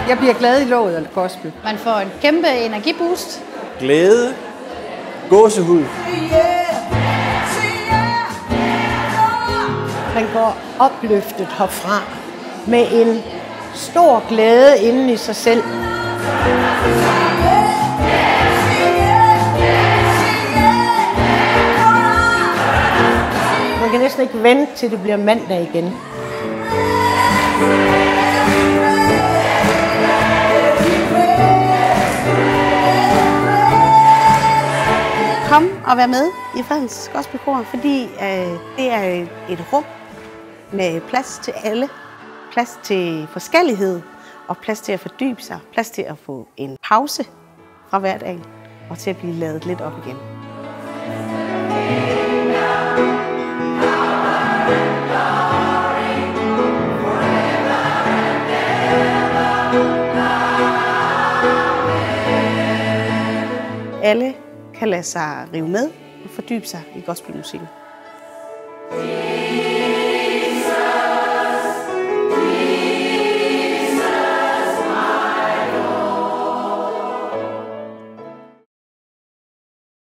Jeg bliver glad i låget af gospel. Man får en kæmpe energiboost. Glæde. Gåsehud. Man går opløftet herfra med en stor glæde inde i sig selv. Man kan næsten ikke vente til det bliver mandag igen. Kom og vær med i Fredens Gospelkor, fordi det er et rum med plads til alle, plads til forskellighed og plads til at fordybe sig, plads til at få en pause fra hverdagen og til at blive ladet lidt op igen. Alle kan lade sig rive med og fordybe sig i gospelmusikken.